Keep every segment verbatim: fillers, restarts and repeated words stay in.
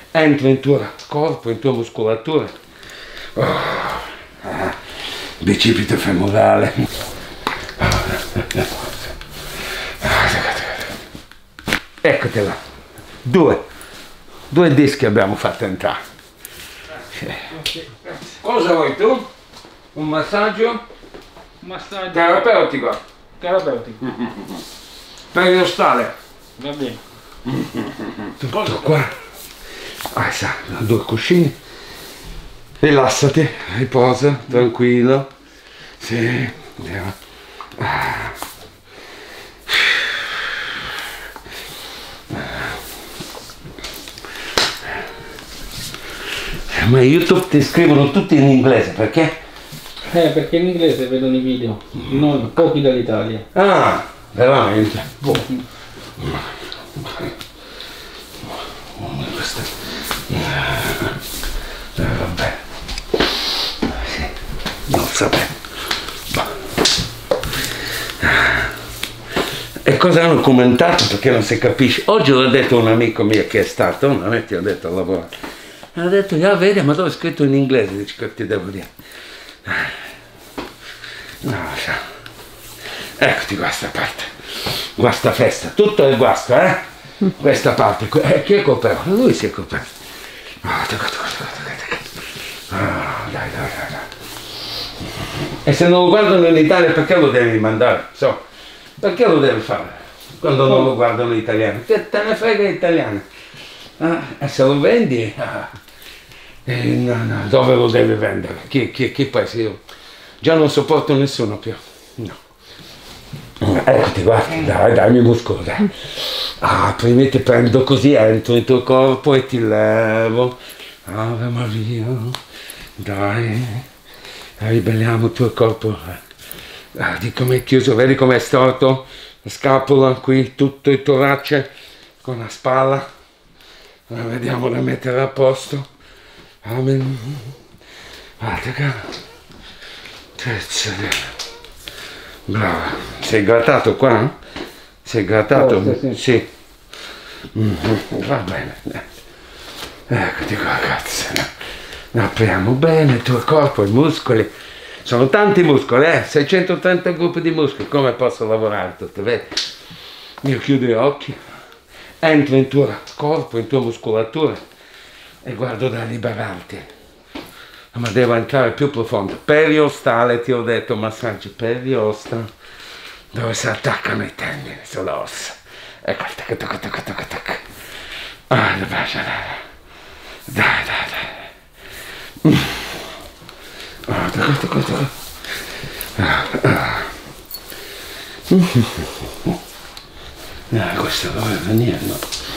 entra in tuo corpo, in tua muscolatura. Oh, ah, bicipite femorale. Eccotela. Due. Due dischi abbiamo fatto entrare. Cosa vuoi tu? Un massaggio? Un massaggio terapeutico. terapeutico. Periostale. Va bene. Tutto qua. Ah, sa, due cuscini. Rilassati, riposa, tranquillo. Sì, andiamo. Ah. Ma YouTube ti scrivono tutti in inglese, perché? Eh, perché in inglese vedono i video, non pochi dall'Italia. Ah, veramente? Boh. Questa... Eh, vabbè. Sì. Non sapevo. E cosa hanno commentato? Perché non si capisce. Oggi l'ho detto a un amico mio che è stato, non è che ho detto a lavorare. Ha detto, ah, vedi, ma dove è scritto in inglese? Dice, che ti devo dire? No, so. Eccoti questa parte. Guasta festa. Tutto è guasto, eh? Questa parte. Eh, chi è colpevole? Lui si è colpevole. Oh, tocca, tocca, tocca, tocca. Oh, dai, dai, dai, dai. E se non lo guardano in Italia, perché lo devi mandare? So. Perché lo devi fare? Quando non lo guardano gli italiani? Che te ne frega gli italiani? Ah, e se lo vendi, ah, eh, no, no, dove lo devi vendere? Chi, chi, chi paese? Io già non sopporto nessuno più. No. Eccoti, guarda, dai, dai, mi muscolo, dai. Ah, prima ti prendo così, entro nel tuo corpo e ti levo. Ave Maria, dai, ribelliamo il tuo corpo. Ah, di com'è chiuso, vedi com'è storto? La scapola qui, tutto il torace con la spalla. Vediamo da mettere a posto. Amen. Guarda che. Brava. Sei grattato qua? Sei grattato? Oh, sì. Sì. Mm-hmm. Va bene. Eccoti qua, cazzo. Apriamo bene il tuo corpo, i muscoli. Sono tanti muscoli, eh? seicentotrenta gruppi di muscoli. Come posso lavorare tutto? Vedi? Io chiudo gli occhi. Entro in tuo corpo, in tua muscolatura e guardo da liberarti. Ma devo entrare più profondo. Periostale, ti ho detto, massaggio periosta, dove si attaccano i tendini sulle ossa. Ecco, tocca, tocca, tocca, tocca, tocca. Ah, dai, dai, dai. Ah, tocca, tocca, tocca. Ah, ah. Ah, questo dove venire, no?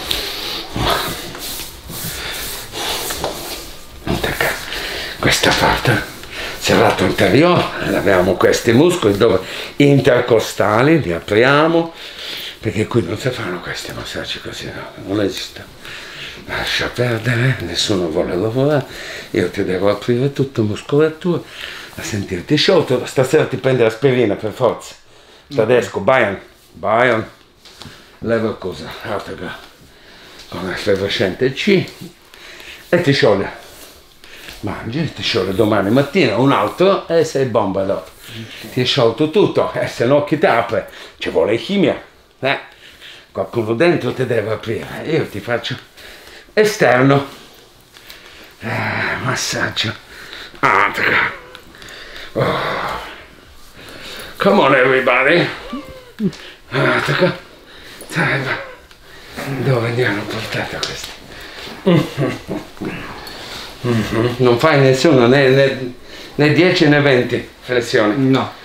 Questa parte, serrato anteriore, abbiamo questi muscoli dove intercostali, li apriamo, perché qui non si fanno questi massaggi così, no? Non esiste. Lascia perdere, nessuno vuole lavorare, io ti devo aprire tutta muscolatura, a sentirti sciolto. Stasera ti prendi l'aspirina per forza. Tedesco, Bayern, Bayern. Leverkusen, Hartega, con l'effervescente C e ti scioglie. Mangi, ti scioglie domani mattina un altro e sei bomba dopo. Okay. Ti è sciolto tutto e se no chi ti apre? Ci vuole chimia. Eh? Qualcuno dentro ti deve aprire. Io ti faccio esterno. Eh, massaggio. Hartega. Oh. Come on everybody. Hartega. Dove andiamo portato questi? Mm-hmm. Non fai nessuno, né, né, né dieci né venti flessioni? No.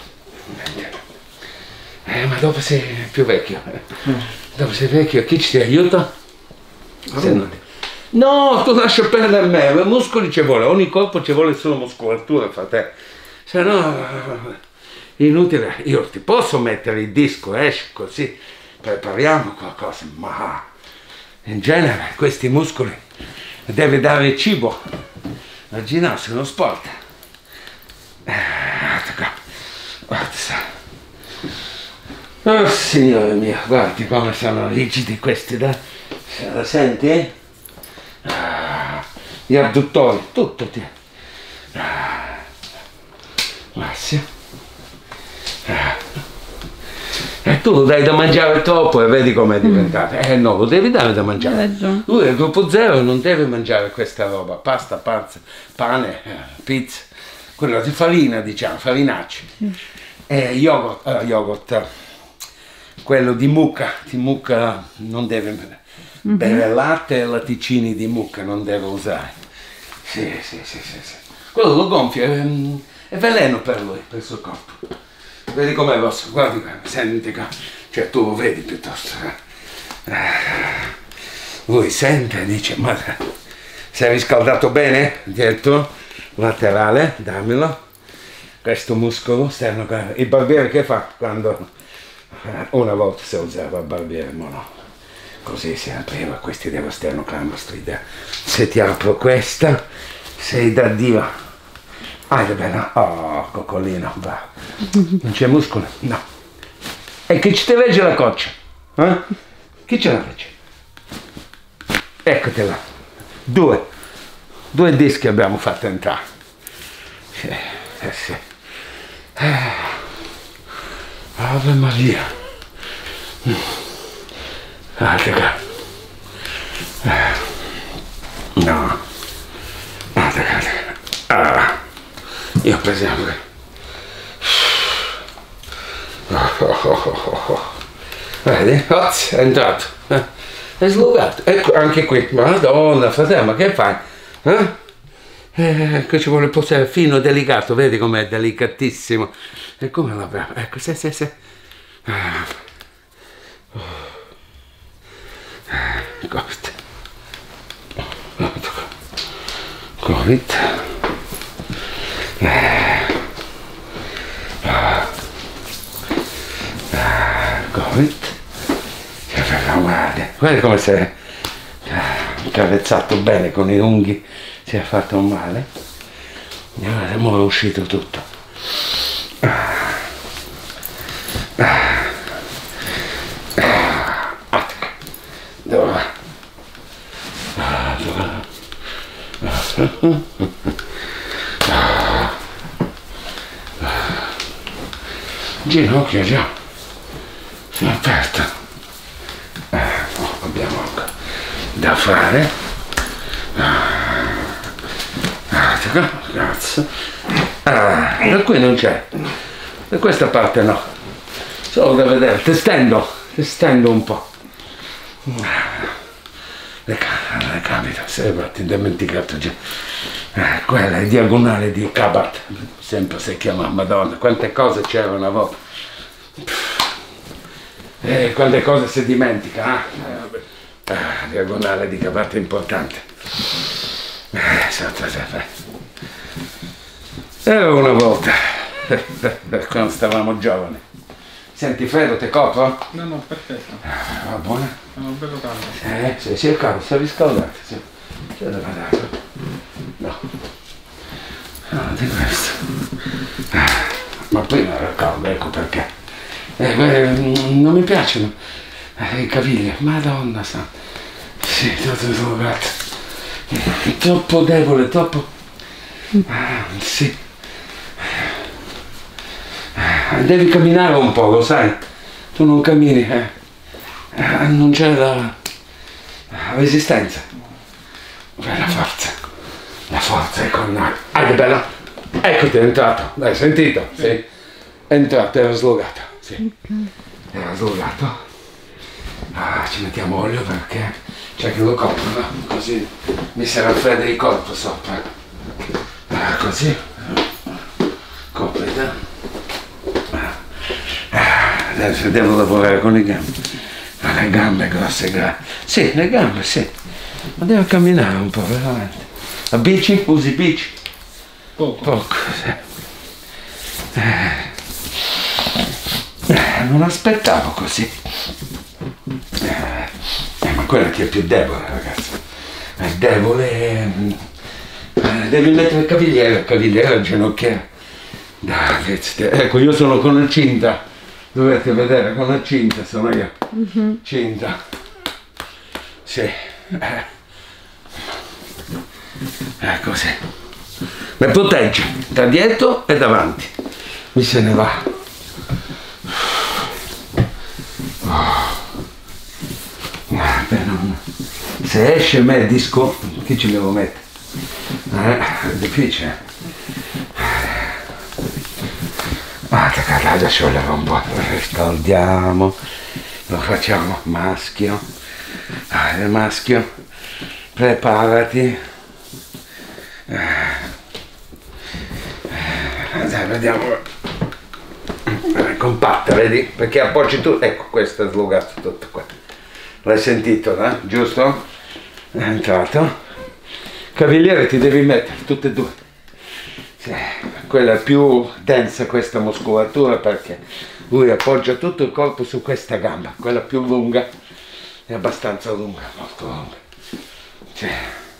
Eh, ma dopo sei più vecchio. Mm. Dopo sei vecchio, chi ci ti aiuta? Oh. Se non... No, tu lascia perdere me, i muscoli ci vuole, ogni corpo ci vuole solo muscolatura, fa te. Se no, inutile. Io ti posso mettere il disco, esci così. Prepariamo qualcosa, ma in genere questi muscoli devi dare il cibo. La ginnastica è uno sport. Eh, guarda, oh signore mio, guardi come sono rigidi questi, da, se la senti? Ah. gli adduttori, tutto ti... Grazie. E tu lo dai da mangiare troppo e vedi com'è diventato. Mm. Eh no, lo devi dare da mangiare. Lui è il gruppo zero, non deve mangiare questa roba, pasta, pazza, pane, pizza, quello di farina, diciamo, farinacci. Mm. E yogurt, uh, yogurt, quello di mucca, di mucca non deve mm-hmm. bere latte e latticini di mucca, non deve usare. Sì, sì, sì, sì, sì. Quello lo gonfia, è, è veleno per lui, per il suo corpo. Vedi com'è rosso, guardi qua, senti qua, cioè tu lo vedi piuttosto. Eh. Lui sente e dice, ma sei riscaldato bene? Dietro, laterale, dammelo. Questo muscolo sterno, il barbiere che fa quando una volta si usava il barbiere, ma no, così si apriva, questi dello sternocleidomastoideo. Se ti apro questa, sei da Dio. Ah, che bella, oh, coccolino, va. Non c'è muscolo? No. E chi ci te legge la coccia? Eh? Chi ce la legge? Eccotela. Due. Due dischi abbiamo fatto entrare. Sì, eh sì. Ave Maria. Ah, che no. Ah, che ah. Io per esempio. Oh, oh, oh, oh, oh. Vedi? Oz, è entrato. Eh? È slogato. Ecco, anche qui. Madonna, fratello, ma che fai? Eh? Eh, che ci vuole posare fino, delicato, vedi com'è delicatissimo. E come l'abbiamo? Ecco, se, se, se. Ah. Oh. Eh, Covid. Covid. Eh. Ah. Ah. Covid. Guarda, guarda come si è cavezzato bene con i unghi. Si è fatto un male e ora è uscito tutto. Ah. Ah. Ah. Dove va? Ah, dove va? Ah. Ginocchio già si è aperto. Eh, oh, abbiamo da fare. Ah. Cazzo. Ah, da qui non c'è, da questa parte no, solo da vedere, testendo, testendo un po'. Le, le capita, se ti ho dimenticato già. Eh, quella è diagonale di Cabot, sempre si chiama, Madonna, quante cose c'erano una volta. Eh, quante cose si dimentica, eh? Ah, diagonale di Cabot è importante. Eh, Era una volta, quando stavamo giovani. Senti, Fredo, te copro? No, no, perfetto. Va buona? Sono bello caldo. Eh, sì, sì, è caldo, si è riscaldato. Sì. C'è da vedere. No. No, di questo. Ma prima era caldo, ecco perché. Eh, beh, non mi piacciono eh, i cavigli, Madonna santa. Sì, tutto slogato. Troppo debole, troppo. Ah, sì. Devi camminare un po', lo sai? Tu non cammini, eh? Eh, non c'è la resistenza. La forza. La forza è con noi. Ah, che bella! Eccoti, è entrato. L'hai sentito? Sì. È entrato, era slogato. Sì. Era slogato. Ah, ci mettiamo olio perché c'è che lo coprono, così mi si raffredda il corpo sopra. Ah, così. Coprita. Adesso devo lavorare con le gambe. Ah, le gambe grosse, grosse. Sì, le gambe, sì. Ma devo camminare un po', veramente. La bici? Usi bici? Poco. Poco, sì. Eh, eh, non aspettavo così. Eh, ma quella che è più debole, ragazzi. È debole. Eh, devi mettere il cavigliere, il cavigliere al ginocchiere. Dai, ecco, io sono con la cinta. Dovete vedere, con la cinta sono io. Mm-hmm. Cinta. Sì. Eh. Eh, così. Mi protegge da dietro e davanti. Mi se ne va. Oh. Se esce me il disco, chi ci devo mettere? Eh, è difficile. Ah, adesso levo un po', riscaldiamo, lo facciamo maschio. Ah, il maschio, preparati. Eh, dai, vediamo. È compatta, vedi? Perché appoggi tu, ecco, questo è slogato tutto qua. L'hai sentito, no? Giusto? È entrato. Cavaliere ti devi mettere tutte e due. Sì, quella è più densa questa muscolatura perché lui appoggia tutto il corpo su questa gamba, quella più lunga è abbastanza lunga, molto lunga. Sì.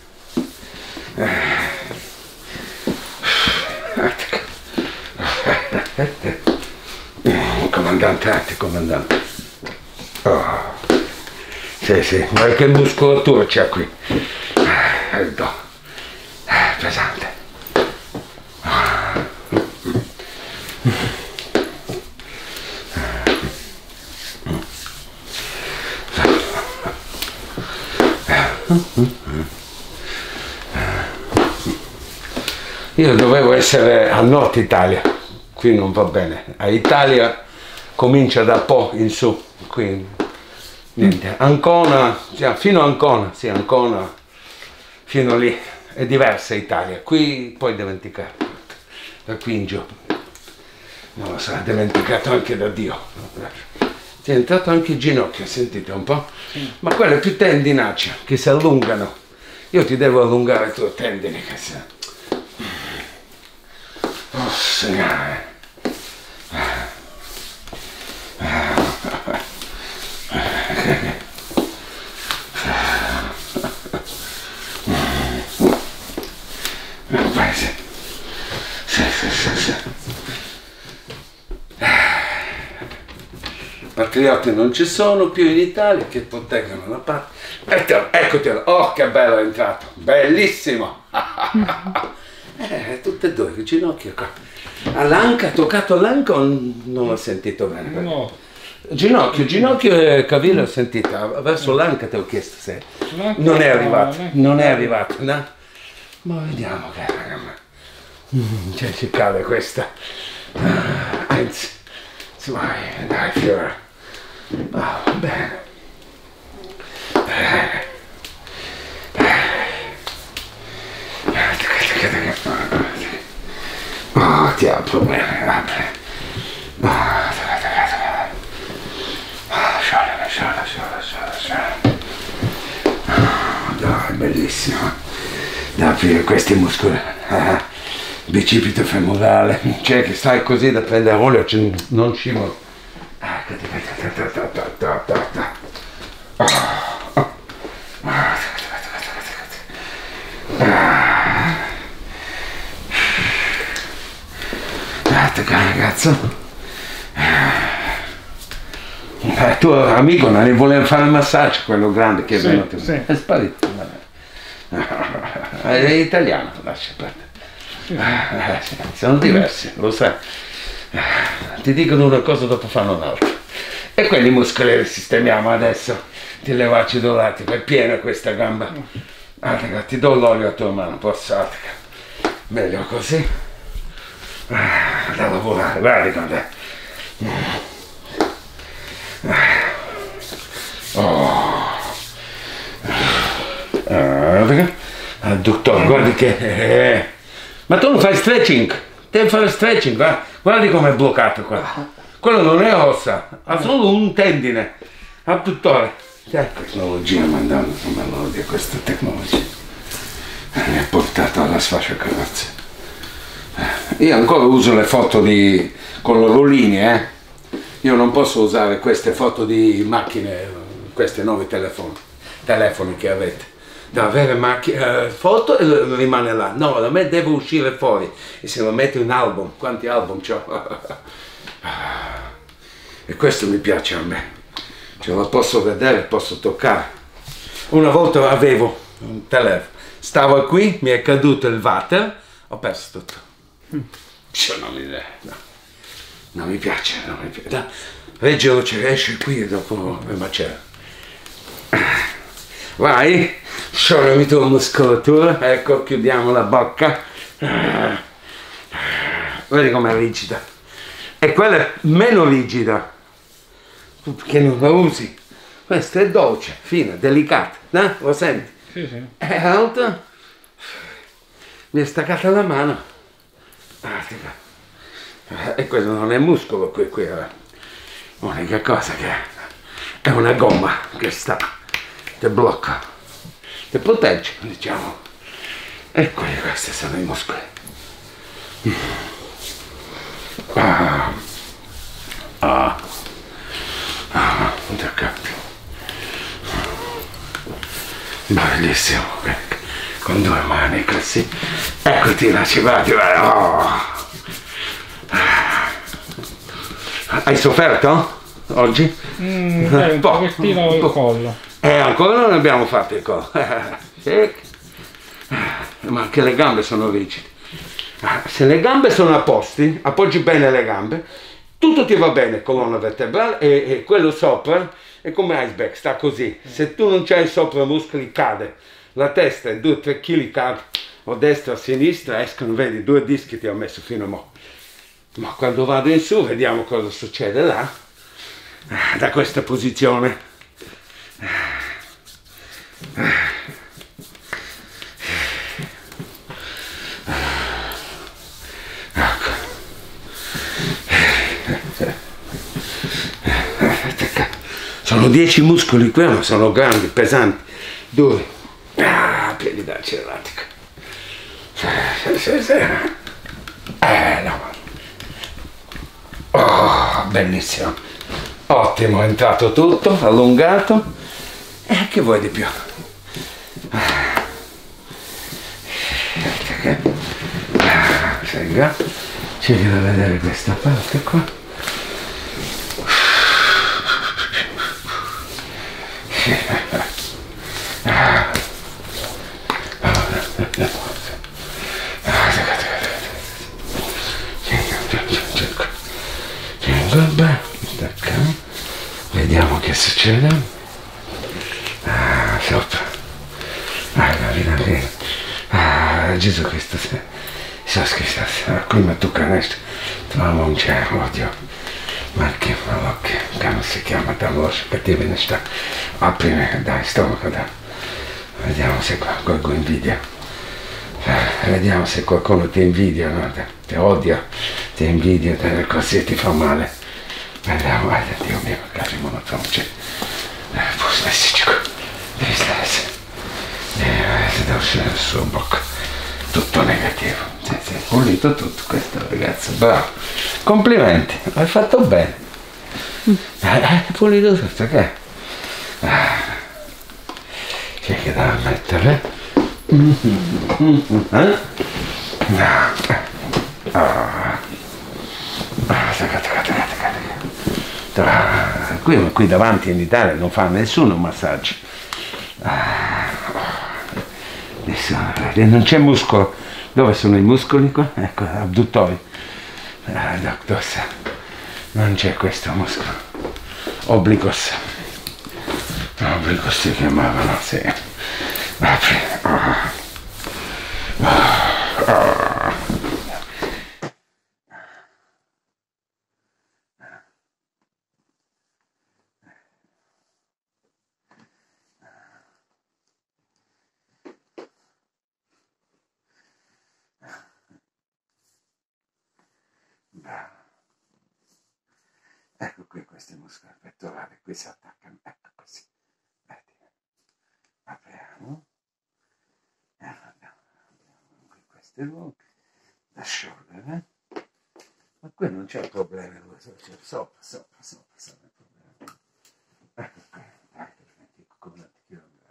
Comandante, anche comandante. Oh. Sì, sì, guarda che muscolatura c'è qui. Il do. Pesante. Io dovevo essere a Nord Italia, qui non va bene. A Italia comincia da Po in su, qui niente. Ancona, cioè, fino a Ancona, sì, Ancona, fino lì, è diversa Italia. Qui puoi dimenticare, da qui in giù. Non lo so, è dimenticato anche da Dio. Ti è entrato anche il ginocchio, sentite un po'? Sì. Ma quelle più tendinacce che si allungano. Io ti devo allungare le tue tendini che si... Oh Signore. Sì, sì, sì, sì. Patrioti non ci sono più in Italia che proteggono la parte. Eccotelo, oh che bello è entrato, bellissimo. Eh, tutte e due, il ginocchio qua. All'anca, ha toccato l'anca o non l'ho sentito bene? No. Ginocchio, ginocchio e caviglia ho sentito, verso l'anca ti ho chiesto se non è arrivato, non è arrivato, no? Ma vediamo che mm, cioè ci cade questa. Anzi, vai, dai fiore. Oh, bene. Eh. Oh, ti apro bene, apri. Oh, scioglie, scioglie, scioglie, scioglie. Oh, dai, bellissimo. Da aprire questi muscoli. Ah, bicipite femorale. Cioè che stai così da prendere olio, cioè, non scivolo. Ah, ragazzo, eh, tuo amico non ne voleva fare il massaggio, quello grande che è sì, venuto, sì. È sparito. È italiano, lascia perdere. Sì. Eh, sono diversi, lo sai. Ti dicono una cosa dopo fanno un'altra. E quelli muscoli li sistemiamo adesso. Ti levo acido lattico, è piena questa gamba. Allora, ti do l'olio a tua mano, posso? Meglio così. Ah, da lavorare, guardi quando oh. Ah, adduttore, guardi che eh. Ma tu non fai stretching, devi fare stretching, guarda. Guardi come è bloccato qua, quello non è ossa, ha solo un tendine adduttore. Che tecnologia mandando, come lo odio questa tecnologia, mi ha portato alla sfasciacarrozze. Io ancora uso le foto di, con le rolline, eh? Io non posso usare queste foto di macchine, questi nuovi telefoni, telefoni che avete. Devo avere macchine, eh, foto e rimane là. No, da me deve uscire fuori. E se lo metto in album, quanti album c'ho? E questo mi piace a me. Ce la posso vedere, posso toccare. Una volta avevo un telefono, stavo qui, mi è caduto il water, ho perso tutto. Mm. Non mi, no. non mi piace, non mi piace. No. Reggilo, esce qui e dopo il macello. Vai, sciolami tu la muscolatura, ecco, chiudiamo la bocca. Vedi com'è rigida. E quella è meno rigida, perché non la usi. Questa è dolce, fina, delicata, no? Lo senti? Sì, sì. È alta, mi è staccata la mano. E questo non è muscolo, qui, qui è l'unica cosa che è una gomma che sta, che blocca, che protegge, diciamo. E qui questi sono i muscoli. Ah, ah, ah, bellissimo, con due mani così, eccoti là, ci va, ci va. Oh. Hai sofferto oggi? Mm, eh, un pochettino il collo. Eh, ancora non abbiamo fatto il collo. Sì. Ma anche le gambe sono rigide. Se le gambe sono a posti, appoggi bene le gambe, tutto ti va bene, colonna vertebrale, e, e quello sopra è come iceberg, sta così. Se tu non c'hai sopra muscoli cade, la testa e due o tre chili cade, o destra o sinistra, escono, vedi, due dischi ti ho messo fino a mo'. Ma quando vado in su vediamo cosa succede là, da questa posizione. Sono dieci muscoli qui, ma sono grandi, pesanti, duri. Ah, piedi da cielatica. Eh, no. Oh, bellissimo. Ottimo, è entrato tutto, allungato. E eh, che vuoi di più? Ah, Sega, cerchi di vedere questa parte qua. Vediamo che succede. Ah, sopra. Ah, la vina lì. Ah, Gesù Cristo. Isus Cristo. Qui mi tocca questo. Troviamo un cielo, oddio. Ma che ma che come si chiama da voce cattiva ne sta. Apri, dai, stomaco, dai. Vediamo se qualcuno invidia. Vediamo se qualcuno ti invidia, no? Ti odia, ti invidia, così ti fa male. Vediamo, guarda, Dio mio, cari monotomici. Puoi messerci qua. Devi stare. Devi uscire dal suo bocca. Tutto negativo. Sì, sì, pulito tutto questo ragazzo. Bravo. Complimenti, hai fatto bene. Hai pulito tutto, che? C'è che da mettere? Eh? No. Ah. Qui, qui davanti in Italia non fa nessuno massaggio. Ah, nessuno, non c'è muscolo. Dove sono i muscoli qua? Ecco, abduttori. Ah, doctors. Non c'è questo muscolo. Obliquos. Obliquos si chiamavano, sì. Apri. Oh. Oh. Oh. Ecco qui questi muscoli pettorali, qui si attaccano, ecco così. Vedi. Apriamo. E abbiamo qui questi lunghi da sciogliere. Ma qui non c'è problema, c'è sopra, sopra, sopra, sopra il problema. Ecco qui, ecco, come ti chiedo di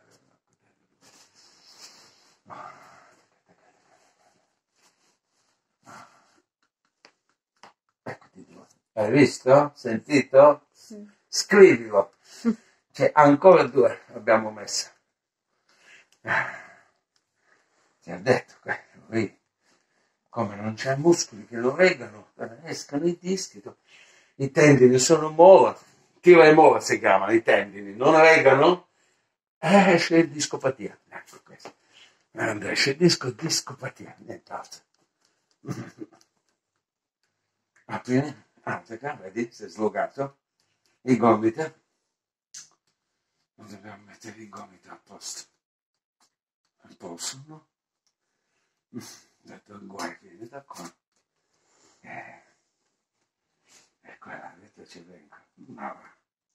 eccoti due. Hai visto? Sentito? Sì. Scrivilo. C'è ancora due abbiamo messo. ti ha detto che lui, come non c'è muscoli che lo reggano, escano i dischi, i tendini sono molla, tira e molla si chiamano i tendini, non reggano, eh, esce il discopatia. Ecco questo. Andrea, esce il disco, discopatia, nient'altro. Apri, apri, vedi, si è slogato, i gomiti. Non dobbiamo mettere i gomiti a posto. A posto, no? Detto il guai, vieni da qua. Eh. E qua, detto ci vengo. Ma va.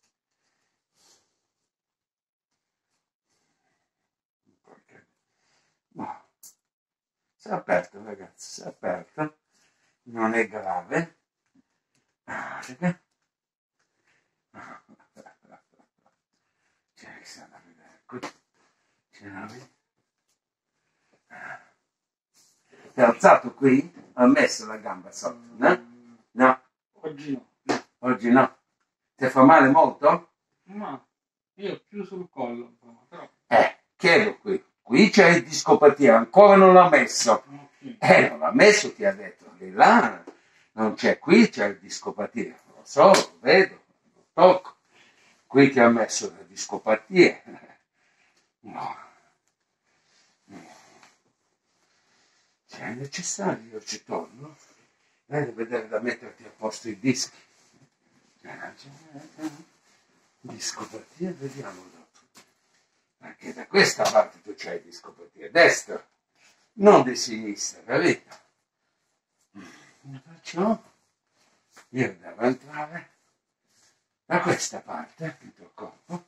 Perché? No. Si è aperto, ragazzi, si è aperto. Non è grave. Ah, perché? C'è che sta da vedere. C'è da vedere. Ti ha alzato qui? Ha messo la gamba sotto, no? No. Oggi no. Oggi no. Ti fa male molto? Ma io più sul collo, però. Eh, chiedo qui. Qui c'è il discopatia, ancora non l'ha messo. Okay. Eh, non l'ha messo, ti ha detto. Di là non c'è, qui c'è il discopatia. Lo so, lo vedo, lo tocco. Qui ti ha messo la discopatia. No. Se è necessario, io ci torno. Devi vedere da metterti a posto i dischi. Discopatia, vediamo dopo. Perché da questa parte tu c'hai discopatia, destra, non di sinistra, capito? Perciò io devo entrare da questa parte, il tuo corpo.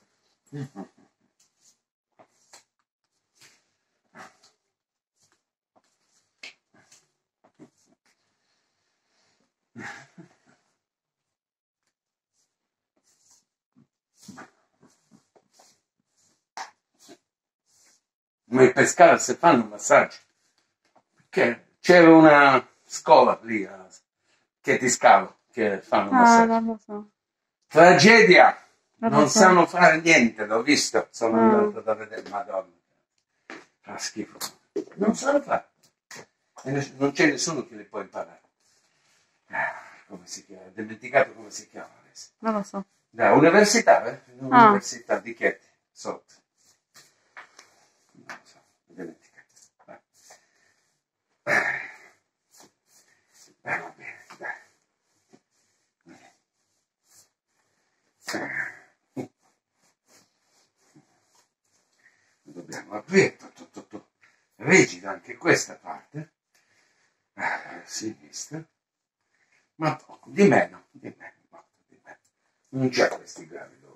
Ma i pescare si fanno un massaggio, perché c'era una scuola lì a, che ti scavo, che fanno un Ah, massaggio. non lo so. Tragedia! Non Non lo so. sanno fare niente, l'ho visto, sono Ah. andato da vedere, madonna, fa schifo, non sanno fare, e ness- non c'è nessuno che li può imparare. Ah, come si chiama? Ho dimenticato come si chiama adesso. Non lo so. Da università, eh? Università di Chieti, sotto. Non lo so, ho dimenticato. Vai. Eh, va bene, dai. Eh. Dobbiamo aprire tutto, tutto rigido anche questa parte, a sinistra, ma poco, di meno, di meno, molto di meno. Non c'è questi gravi